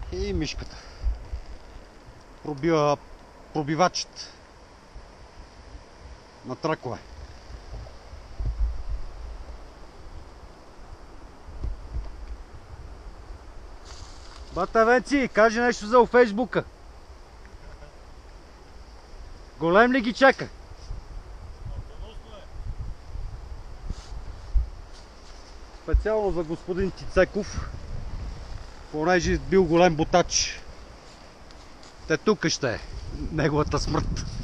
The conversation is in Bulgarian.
И мишката. Пробива пробивачът на тракове. Бата Венци, кажи нещо за Фейсбука. Голем ли ги чака? Специално за господин Тицеков, понеже бил голем ботач. Те тук ще е неговата смърт.